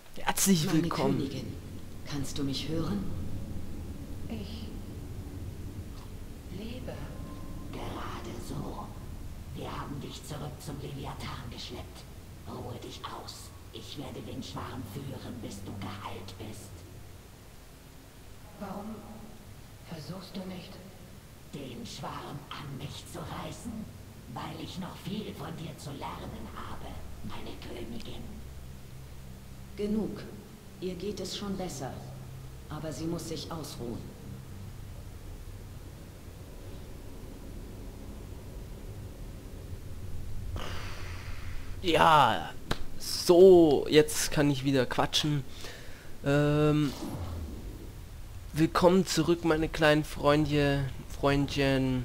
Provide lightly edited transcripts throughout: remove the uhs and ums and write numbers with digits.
Herzlich Meine willkommen. Königin, kannst du mich hören? Ich lebe. Gerade so. Wir haben dich zurück zum Leviathan geschleppt. Ruhe dich aus. Ich werde den Schwarm führen, bis du geheilt bist. Warum versuchst du nicht? Den Schwarm an mich zu reißen, weil ich noch viel von dir zu lernen habe, meine Königin. Genug. Ihr geht es schon besser. Aber sie muss sich ausruhen. Ja, so, jetzt kann ich wieder quatschen. Willkommen zurück, meine kleinen Freundchen.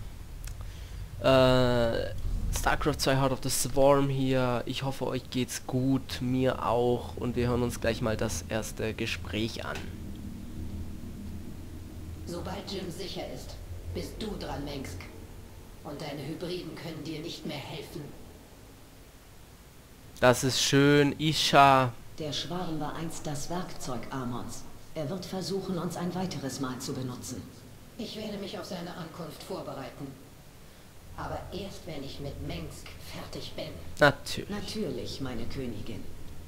StarCraft 2 Heart of the Swarm hier. Ich hoffe, euch geht's gut, mir auch. Und wir hören uns gleich mal das erste Gespräch an. Sobald Jim sicher ist, bist du dran, Mengsk. Und deine Hybriden können dir nicht mehr helfen. Das ist schön, Isha. Der Schwarm war einst das Werkzeug Amons. Er wird versuchen, uns ein weiteres Mal zu benutzen. Ich werde mich auf seine Ankunft vorbereiten. Aber erst, wenn ich mit Mengsk fertig bin. Natürlich. Natürlich, meine Königin.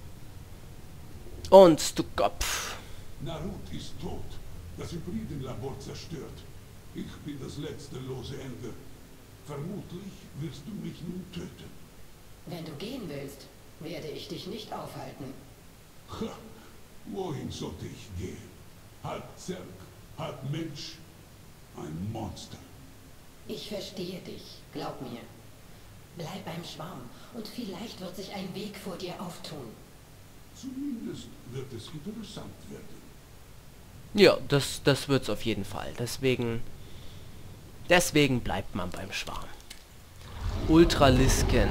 Und du Kopf. Narut ist tot. Das Hybridenlabor zerstört. Ich bin das letzte lose Ende. Vermutlich wirst du mich nun töten. Wenn du gehen willst, werde ich dich nicht aufhalten. Ha, wohin sollte ich gehen? Halb Zerg, halb Mensch. Ein Monster. Ich verstehe dich, glaub mir. Bleib beim Schwarm und vielleicht wird sich ein Weg vor dir auftun. Zumindest wird es interessant werden. Ja, das wird's auf jeden Fall. Deswegen bleibt man beim Schwarm. Ultralisken.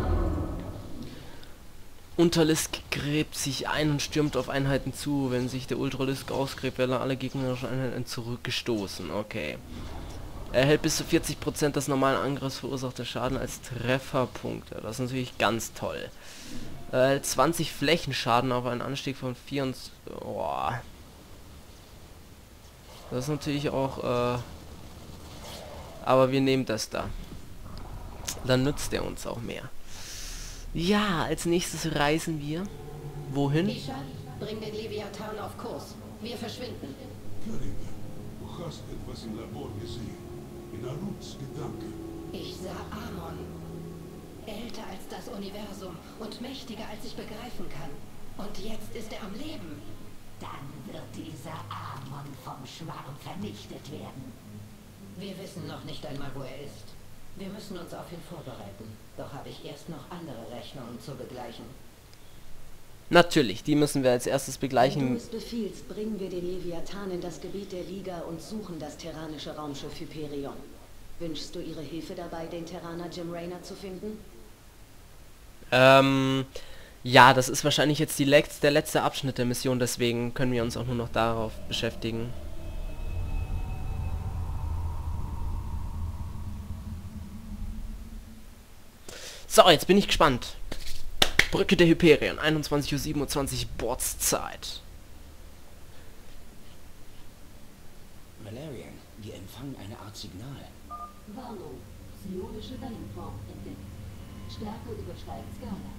Unterlisk gräbt sich ein und stürmt auf Einheiten zu. Wenn sich der Ultralisk ausgräbt, werden alle gegnerischen Einheiten zurückgestoßen. Okay. Er erhält bis zu 40% des normalen Angriffs verursachter Schaden als Trefferpunkte. Das ist natürlich ganz toll. 20 Flächenschaden auf einen Anstieg von 24. Oh. Das ist natürlich auch, aber wir nehmen das da. Dann nützt er uns auch mehr. Ja, als nächstes reisen wir. Wohin? Isha, bring den Leviathan auf Kurs. Wir verschwinden. Karina, du hast etwas im Labor gesehen. In Naruts Gedanken. Ich sah Amon. Älter als das Universum und mächtiger als ich begreifen kann. Und jetzt ist er am Leben. Dann wird dieser Amon vom Schwarm vernichtet werden. Wir wissen noch nicht einmal, wo er ist. Wir müssen uns auf ihn vorbereiten. Doch habe ich erst noch andere Rechnungen zu begleichen. Natürlich, die müssen wir als erstes Wenn du begleichen. es befiehlst, bringen wir den Leviathan in das Gebiet der Liga und suchen das terranische Raumschiff Hyperion. Wünschst du ihre Hilfe dabei, den Terraner Jim Raynor zu finden? Ja, das ist wahrscheinlich jetzt der letzte Abschnitt der Mission, deswegen können wir uns auch nur noch darauf beschäftigen. So, jetzt bin ich gespannt. Brücke der Hyperion, 21:27 Uhr Bordszeit. Valerian, wir empfangen eine Art Signal. Warnung. Psionische Wellenform entdeckt. Stärke übersteigt Skala.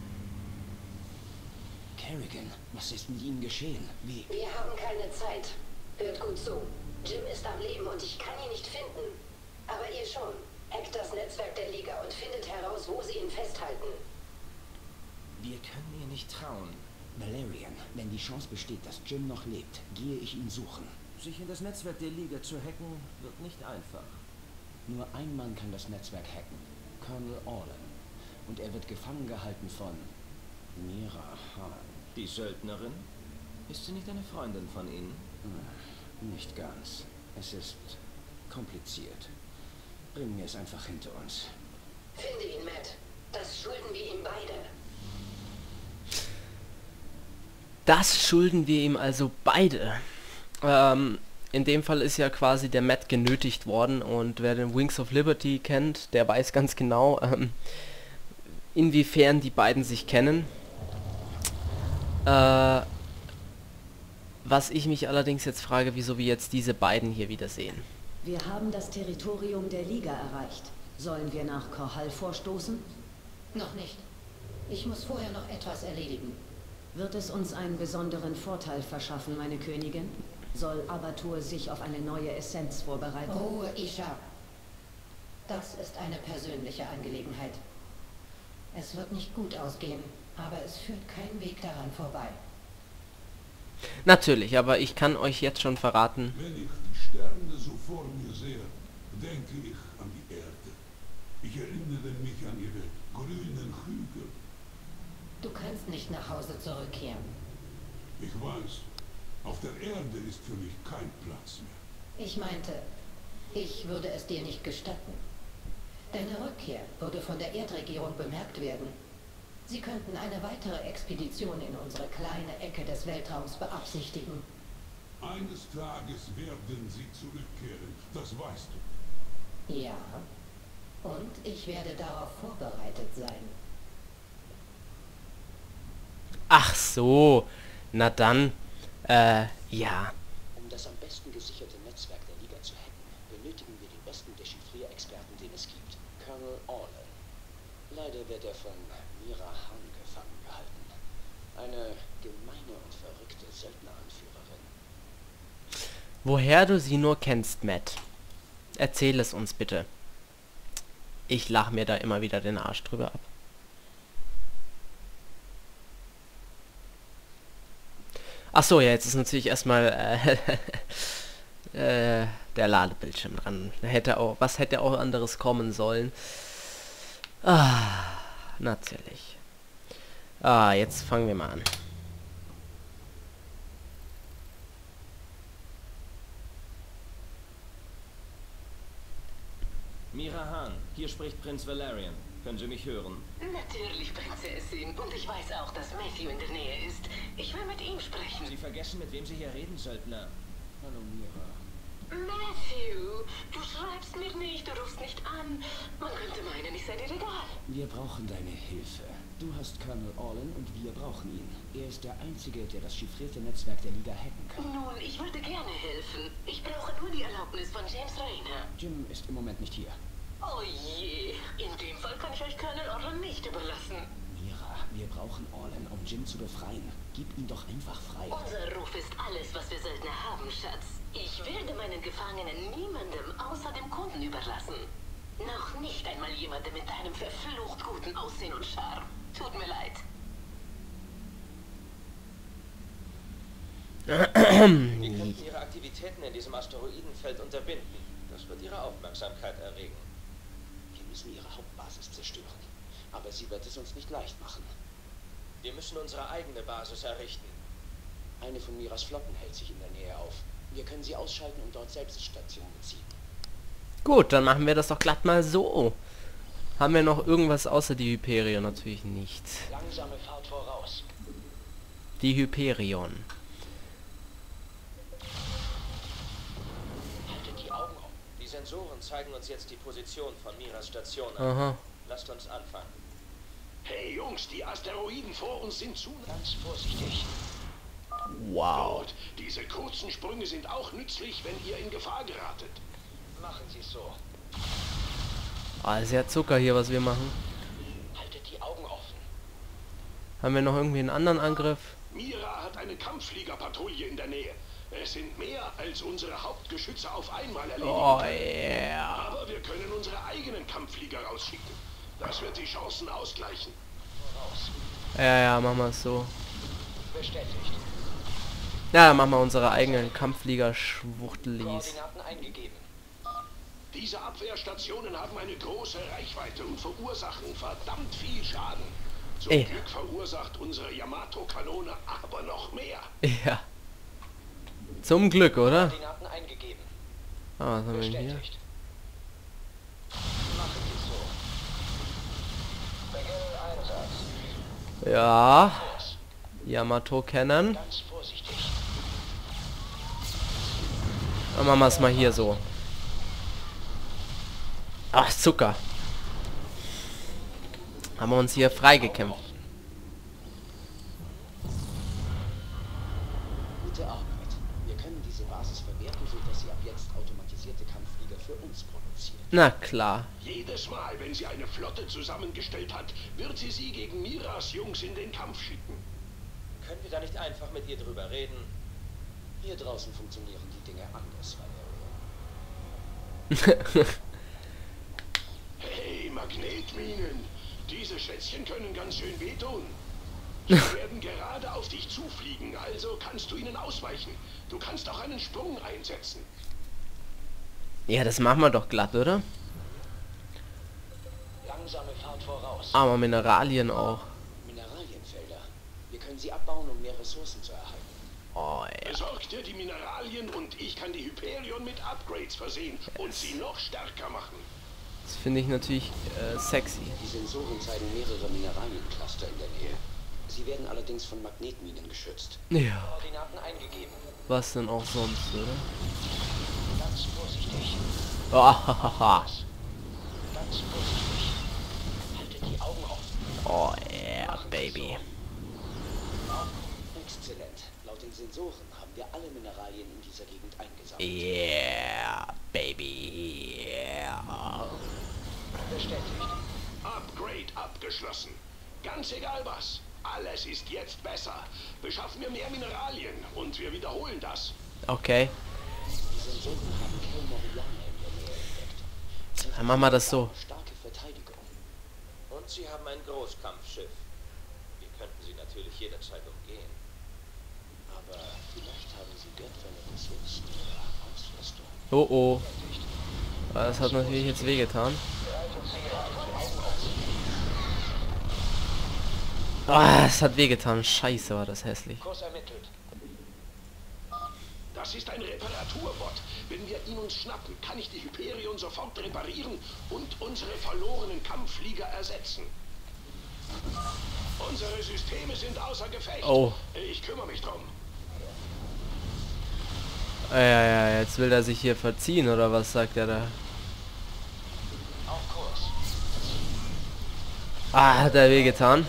Kerrigan, was ist mit Ihnen geschehen? Wie? Wir haben keine Zeit. Hört gut zu. Jim ist am Leben und ich kann ihn nicht finden. Aber ihr schon. Hackt das Netzwerk der Liga und findet heraus, wo sie ihn festhalten. Wir können ihr nicht trauen. Valerian, wenn die Chance besteht, dass Jim noch lebt, gehe ich ihn suchen. Sich in das Netzwerk der Liga zu hacken, wird nicht einfach. Nur ein Mann kann das Netzwerk hacken. Colonel Orlan. Und er wird gefangen gehalten von Mira Hahn. Die Söldnerin? Ist sie nicht eine Freundin von Ihnen? Nicht ganz. Es ist kompliziert. Bringen wir es einfach hinter uns. Finde ihn, Matt. Das schulden wir ihm beide. Das schulden wir ihm also beide. In dem Fall ist ja quasi der Matt genötigt worden und wer den Wings of Liberty kennt, der weiß ganz genau, inwiefern die beiden sich kennen. Was ich mich allerdings jetzt frage, wieso wir jetzt diese beiden hier wieder sehen. Wir haben das Territorium der Liga erreicht. Sollen wir nach Korhal vorstoßen? Noch nicht. Ich muss vorher noch etwas erledigen. Wird es uns einen besonderen Vorteil verschaffen, meine Königin? Soll Abatur sich auf eine neue Essenz vorbereiten? Ruhe, Isha. Das ist eine persönliche Angelegenheit. Es wird nicht gut ausgehen, aber es führt kein Weg daran vorbei. Natürlich, aber ich kann euch jetzt schon verraten. Wenn ich die Sterne so vor mir sehe, denke ich an die Erde. Ich erinnere mich an ihre grünen Hügel. Du kannst nicht nach Hause zurückkehren. Ich weiß, auf der Erde ist für mich kein Platz mehr. Ich meinte, ich würde es dir nicht gestatten. Deine Rückkehr würde von der Erdregierung bemerkt werden. Sie könnten eine weitere Expedition in unsere kleine Ecke des Weltraums beabsichtigen. Eines Tages werden sie zurückkehren, das weißt du. Ja, und ich werde darauf vorbereitet sein. Ach so, na dann, ja. Um das am besten gesicherte Netzwerk der Liga zu hacken, benötigen wir den besten Dechiffrierexperten, den es gibt, Colonel Orlan. Leider wird er von Mira Han gefangen gehalten. Eine gemeine und verrückte Söldneranführerin. Woher du sie nur kennst, Matt. Erzähl es uns bitte. Ich lach mir da immer wieder den Arsch drüber ab. Ach so, ja, jetzt ist natürlich erstmal der Ladebildschirm dran. Was hätte auch anderes kommen sollen? Ah, natürlich. Ah, jetzt fangen wir mal an. Mira Han, hier spricht Prinz Valerian. Können Sie mich hören? Natürlich, Prinzessin. Und ich weiß auch, dass Matthew in der Nähe ist. Ich will mit ihm sprechen. Sie vergessen, mit wem Sie hier reden, Söldner. Hallo, Mira. Matthew, du schreibst mir nicht, du rufst nicht an. Man könnte meinen, ich sei dir egal. Wir brauchen deine Hilfe. Du hast Colonel Orlan und wir brauchen ihn. Er ist der Einzige, der das chiffrierte Netzwerk der Liga hacken kann. Nun, ich würde gerne helfen. Ich brauche nur die Erlaubnis von James Raynor. Jim ist im Moment nicht hier. Oh je, in dem Fall kann ich euch Colonel Orlan nicht überlassen. Mira, wir brauchen Orlan, um Jim zu befreien. Gib ihn doch einfach frei. Unser Ruf ist alles, was wir Söldner haben, Schatz. Ich werde meinen Gefangenen niemandem außer dem Kunden überlassen. Noch nicht einmal jemandem mit deinem verflucht guten Aussehen und Charme. Tut mir leid. Wir könnten Ihre Aktivitäten in diesem Asteroidenfeld unterbinden. Das wird Ihre Aufmerksamkeit erregen. Wir müssen ihre Hauptbasis zerstören. Aber sie wird es uns nicht leicht machen. Wir müssen unsere eigene Basis errichten. Eine von Miras Flotten hält sich in der Nähe auf. Wir können sie ausschalten und dort selbst Station beziehen. Gut, dann machen wir das doch glatt mal so. Haben wir noch irgendwas außer die Hyperion? Natürlich nicht. Langsame Fahrt voraus. Die Hyperion. Haltet die Augen offen. Die Sensoren zeigen uns jetzt die Position von Miras Station an. Aha. Lasst uns anfangen. Hey Jungs, die Asteroiden vor uns sind zu... Ganz vorsichtig. Wow. Gut, diese kurzen Sprünge sind auch nützlich, wenn ihr in Gefahr geratet. Machen Sie es so. Ah, sehr Zucker hier, was wir machen. Haltet die Augen offen. Haben wir noch irgendwie einen anderen Angriff? Mira hat eine Kampffliegerpatrouille in der Nähe. Es sind mehr, als unsere Hauptgeschütze auf einmal erledigen Oh können. yeah. Aber wir können unsere eigenen Kampfflieger rausschicken. Das wird die Chancen ausgleichen. Voraus. Ja, machen wir es so. Bestätigt. Ja, machen wir unsere eigenen Kampfflieger-Schwuchtelis. Koordinaten eingegeben. Diese Abwehrstationen haben eine große Reichweite und verursachen verdammt viel Schaden. Zum Glück verursacht unsere Yamato-Kanone aber noch mehr. Ja. Zum Glück, oder? Koordinaten eingegeben. Ah, was haben wir denn hier? Bestätigt. Machen Sie so. Beginnen Einsatz. Ja. Los. Yamato kennen. Ganz vorsichtig. Dann machen wir es mal hier so. Ach, Zucker. Haben wir uns hier freigekämpft. Gute Gute Arbeit. Wir können diese Basis verwerten, sodass sie ab jetzt automatisierte Kampfflieger für uns produziert. Na klar. Jedes Mal, wenn sie eine Flotte zusammengestellt hat, wird sie gegen Miras Jungs in den Kampf schicken. Können wir da nicht einfach mit ihr drüber reden? Hier draußen funktionieren die Dinge anders, Valerian. Hey, Magnetminen! Diese Schätzchen können ganz schön wehtun. Sie werden gerade auf dich zufliegen, also kannst du ihnen ausweichen. Du kannst auch einen Sprung einsetzen. Ja, das machen wir doch glatt, oder? Langsame Fahrt voraus. Aber Mineralien auch. Mineralienfelder. Wir können sie abbauen, um mehr Ressourcen zu erhalten. Oh ja. Besorg dir die Mineralien und ich kann die Hyperion mit Upgrades versehen und sie noch stärker machen. Das finde ich natürlich sexy. Die Sensoren zeigen mehrere Mineraliencluster in der Nähe. Sie werden allerdings von Magnetminen geschützt. Ja. Koordinaten eingegeben. Was denn auch sonst, oder? Ganz vorsichtig. Oh, Ganz vorsichtig. Haltet die Augen offen. oh yeah, baby. Exzellent. Laut den Sensoren haben wir alle Mineralien in dieser Gegend eingesammelt. Yeah, baby. Yeah. Bestätigt. Upgrade abgeschlossen. Ganz egal was. Alles ist jetzt besser. Beschaffen wir mehr Mineralien und wir wiederholen das. Okay. Die Sensoren haben Kelmorianer in der Nähe entdeckt. Dann machen wir das so. Starke Verteidigung. Und sie haben ein Großkampfschiff. Wir könnten sie natürlich jederzeit umgehen. Aber vielleicht haben sie wertvolle Ressourcen oder Ausrüstung. Oh oh. Das hat natürlich jetzt wehgetan. Ah, es hat wehgetan. Scheiße, war das hässlich. Kurs ermittelt. Das ist ein Reparaturbot. Wenn wir ihn uns schnappen, kann ich die Hyperion sofort reparieren und unsere verlorenen Kampfflieger ersetzen. Unsere Systeme sind außer Gefecht. Oh. Ich kümmere mich drum. Ja, jetzt will er sich hier verziehen, oder was sagt er da? Auf Kurs. Ah, hat er wehgetan.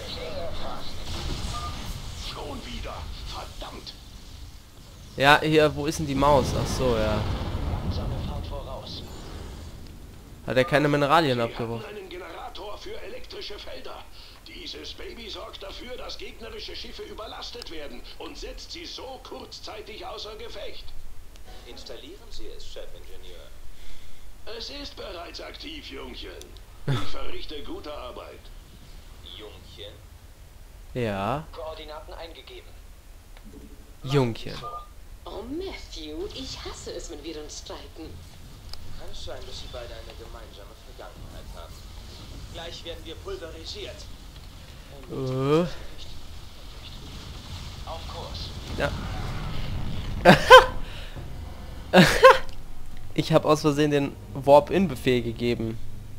Schon wieder. Verdammt. Ja, hier, wo ist denn die Maus? Ach so, ja. Langsame Fahrt voraus. Hat er keine Mineralien Wir abgeworfen? haben einen Generator für elektrische Felder. Dieses Baby sorgt dafür, dass gegnerische Schiffe überlastet werden und setzt sie so kurzzeitig außer Gefecht. Installieren Sie es, Chefingenieur. Es ist bereits aktiv, Jungchen. Ich verrichte gute Arbeit. Jungchen? Ja, Koordinaten eingegeben. Jungchen. Oh, Matthew, ich hasse es, wenn wir uns streiten. Kann es sein, dass Sie beide eine gemeinsame Vergangenheit haben? Gleich werden wir pulverisiert. Auf Kurs. Ja. Ich habe aus Versehen den Warp-In-Befehl gegeben.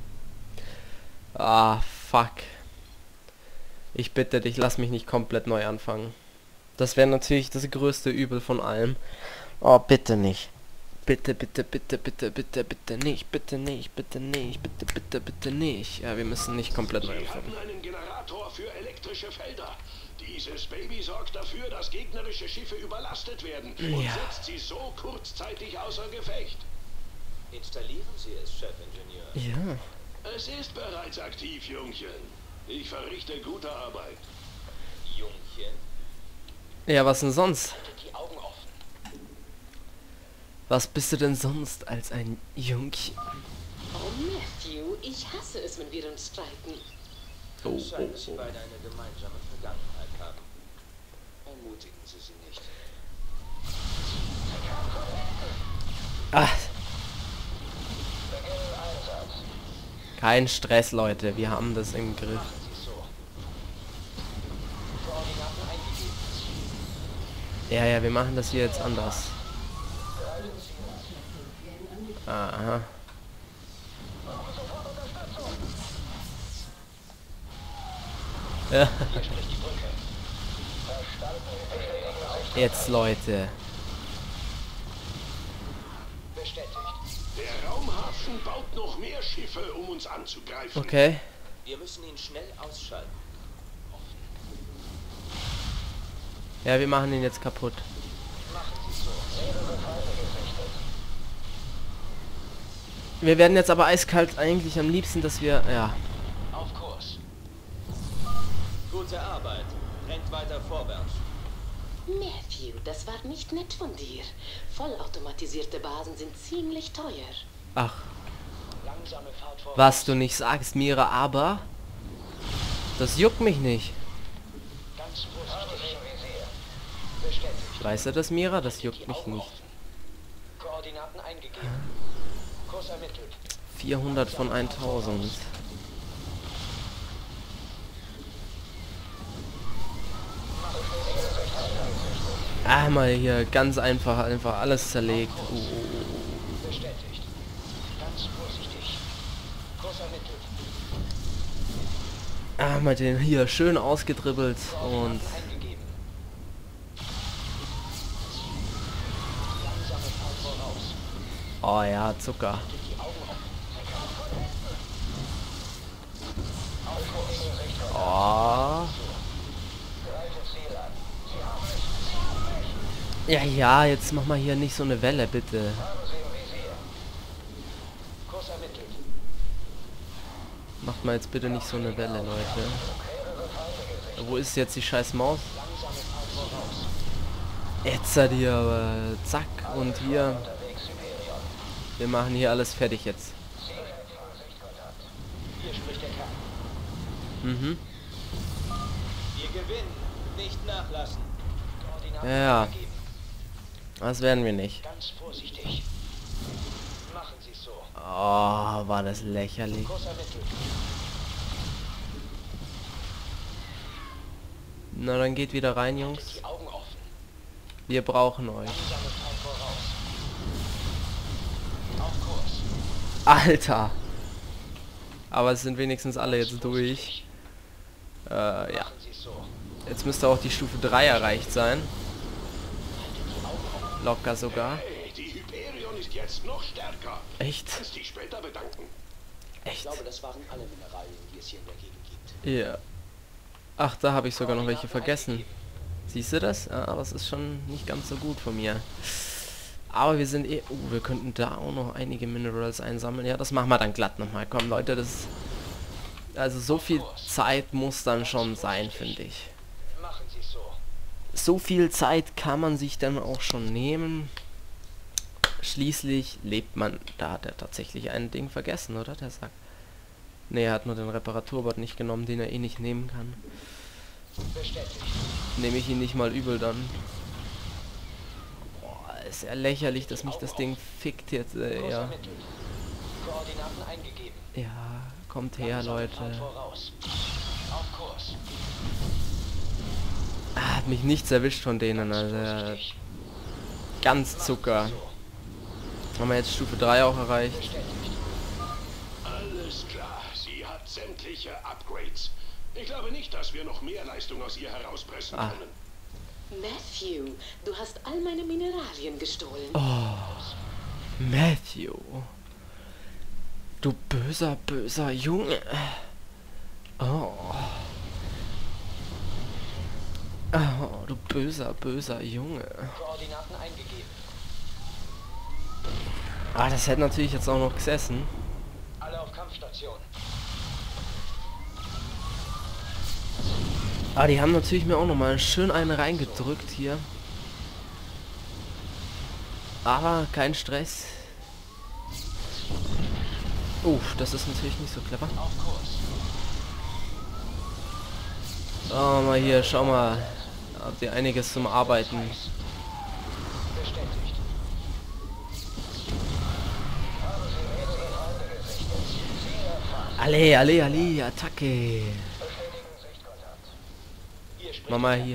Ah, fuck. Ich bitte dich, lass mich nicht komplett neu anfangen. Das wäre natürlich das größte Übel von allem. Oh, bitte nicht. Bitte, bitte, bitte, bitte, bitte, bitte nicht, bitte nicht, bitte nicht, bitte, bitte, bitte nicht. Ja, wir müssen nicht komplett neu Sie anfangen. hatten einen Generator für elektrische Felder. Dieses Baby sorgt dafür, dass gegnerische Schiffe überlastet werden und Ja. setzt sie so kurzzeitig außer Gefecht. Installieren Sie es, Chefingenieur. Ja. Es ist bereits aktiv, Jungchen. Ich verrichte gute Arbeit. Jungchen? Ja, was denn sonst? Haltet die Augen offen. Was bist du denn sonst als ein Jungchen? Oh, Matthew, ich hasse es, wenn wir uns streiten. Kann es sein, dass Sie beide eine gemeinsame Vergangenheit haben? Ermutigen Sie sie nicht. Ah. Kein Stress, Leute. Wir haben das im Griff. Machen Sie es so. Koordinaten eingegeben. Ja, wir machen das hier jetzt anders. Aha. Ja. Hier spricht die Brücke. Jetzt, Leute. Bestätigt. Der Raumhafen baut noch mehr Schiffe, um uns anzugreifen. Okay. Wir müssen ihn schnell ausschalten. Ja, wir machen ihn jetzt kaputt. Machen Wir werden jetzt aber eiskalt eigentlich am liebsten, dass wir... Ja. Auf Kurs. Gute Arbeit. Rennt weiter vorwärts. Matthew, das war nicht nett von dir. Vollautomatisierte Basen sind ziemlich teuer. Ach. Langsame Fahrt vorwärts. Was du nicht sagst, Mira, aber... Das juckt mich nicht. Ganz vorsichtig. Bestätigt. Weißt du das, Mira? Das juckt mich nicht. Koordinaten eingegeben. Kurs ermittelt. 400 von 1000. Mal hier ganz einfach alles zerlegt. Bestätigt. Ganz vorsichtig. Kurs ermittelt. Mal den hier schön ausgedribbelt und... Eingegeben. Langsame Fahrt voraus. Oh ja, Zucker. Oh. Ja, ja, jetzt mach mal hier nicht so eine Welle, bitte. Kurs ermittelt. Macht mal jetzt bitte nicht so eine Welle, Leute. Wo ist jetzt die scheiß Maus? Jetzt seid ihr aber zack und hier. Wir machen hier alles fertig jetzt. Hier spricht der Kern. Mhm. Wir gewinnen. Nicht nachlassen. Koordinaten Ja. eingegeben. Das werden wir nicht. Ganz vorsichtig. Machen Sie es so. Oh, war das lächerlich. Kurs ermittelt. Na, dann geht wieder rein, Jungs. Die Augen offen. Wir brauchen euch. Langsame Fahrt voraus. Auf Kurs. Alter. Aber es sind wenigstens alle jetzt durch. Ja. Machen Sie es so. Jetzt müsste auch die Stufe 3 erreicht sein. Locker sogar. Hey, die Hyperion ist jetzt noch stärker. Echt? Kannst dich später bedanken. Ich Echt? glaube, das waren alle Mineralien, die es hier in der Gegend gibt. Ja. Ach, da habe ich sogar noch welche vergessen. Siehst du das? Ah, das ist schon nicht ganz so gut von mir. Aber wir sind eh... wir könnten da auch noch einige Minerals einsammeln. Ja, das machen wir dann glatt nochmal. Komm, Leute, das... Also so viel Zeit muss dann schon sein, finde ich. Machen Sie es so. So viel Zeit kann man sich dann auch schon nehmen. Schließlich lebt man... Da hat er tatsächlich ein Ding vergessen, oder? Der sagt... Ne, er hat nur den Reparaturbot nicht genommen, den er eh nicht nehmen kann. Bestätigt. Nehme ich ihn nicht mal übel dann. Boah, ist ja lächerlich, dass mich das Ding fickt jetzt, Kurs ja. ermittelt. Koordinaten eingegeben. Ja, kommt her, Langsame Fahrt Leute. voraus. Auf Kurs. Hat mich nichts erwischt von denen, also ganz Zucker. Haben wir jetzt Stufe 3 auch erreicht. Alles klar, sie hat sämtliche Upgrades. Ich glaube nicht, dass wir noch mehr Leistung aus ihr herauspressen können. Matthew, du hast all meine Mineralien gestohlen. Oh, Matthew. Du böser, böser Junge. Oh. Oh, du böser, böser Junge. Koordinaten eingegeben. Ah, das hätte natürlich jetzt auch noch gesessen. Alle auf Kampfstation. Ah, die haben natürlich mir auch noch mal schön eine reingedrückt hier. Aber kein Stress. Das ist natürlich nicht so clever. Auf Kurs. Oh, mal hier, schau mal. Habt ihr einiges zum Arbeiten. Bestätigt. Alle, alle, alle, Attacke. Mama hier.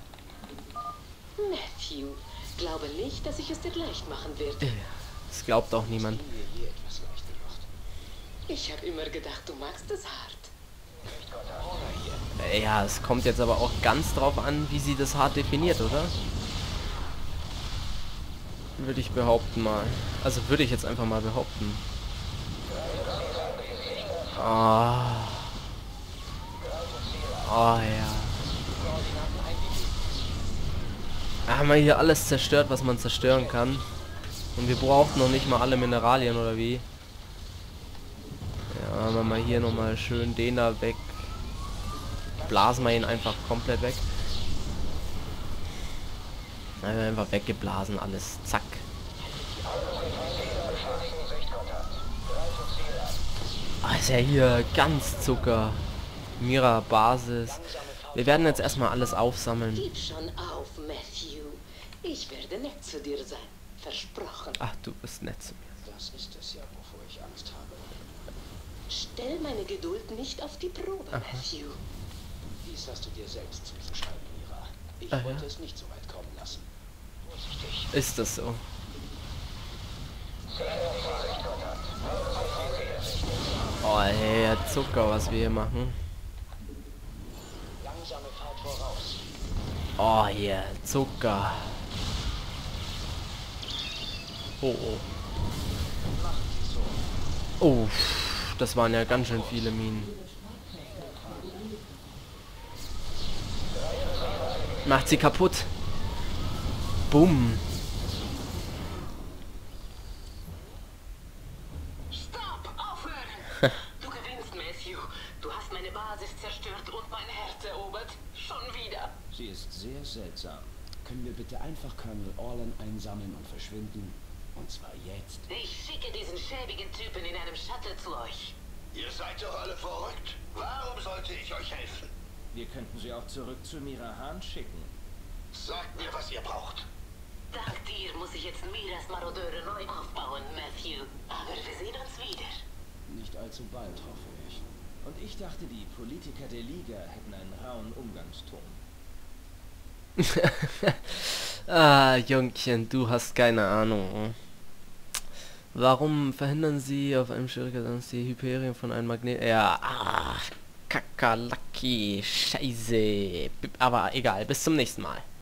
Matthew, glaube nicht, dass ich es dir leicht machen werde. Das glaubt auch niemand. Mir hier etwas leicht gemacht. Ich habe immer gedacht, du magst es hart. Ja, es kommt jetzt aber auch ganz drauf an, wie sie das hart definiert, oder? Würde ich behaupten mal. Also würde ich jetzt einfach mal behaupten. Oh ja. Haben wir hier alles zerstört, was man zerstören kann. Und wir brauchen noch nicht mal alle Mineralien, oder wie? Machen wir mal hier nochmal schön den da weg. Blasen wir ihn einfach komplett weg. Einfach weggeblasen alles. Zack. Ah, ist ja hier ganz Zucker. Mira Basis. Wir werden jetzt erstmal alles aufsammeln. Gib schon auf, Matthew. Ich werde nett zu dir sein. Versprochen. Ach, du bist nett zu mir. Das ist es ja, wovor ich Angst habe. Stell meine Geduld nicht auf die Probe, Matthew. Dies hast du dir selbst zuzuschreiben, Mira. Ich wollte es nicht so weit kommen lassen. Vorsichtig. Ist das so? Oh, hey, Zucker, was wir hier machen. Langsame Fahrt voraus. Oh, hier, Zucker. Oh, oh. Oh, das waren ja ganz schön viele Minen. Macht sie kaputt. Bumm. Stopp! Aufhören! Du gewinnst, Matthew. Du hast meine Basis zerstört und mein Herz erobert. Schon wieder. Sie ist sehr seltsam. Können wir bitte einfach Colonel Orlan einsammeln und verschwinden? Und zwar jetzt. Ich schicke diesen schäbigen Typen in einem Shuttle zu euch. Ihr seid doch alle verrückt. Warum sollte ich euch helfen? Wir könnten sie auch zurück zu Mira Han schicken. Sagt mir, was ihr braucht. Dank dir muss ich jetzt Miras Marodeure neu aufbauen, Matthew. Aber wir sehen uns wieder. Nicht allzu bald, hoffe ich. Und ich dachte, die Politiker der Liga hätten einen rauen Umgangston. Ah, Jungchen, du hast keine Ahnung. Warum verhindern sie auf einem schwierigen die Hyperien von einem Magnet? Ja, Kakerlaki, Scheiße. Aber egal, bis zum nächsten Mal.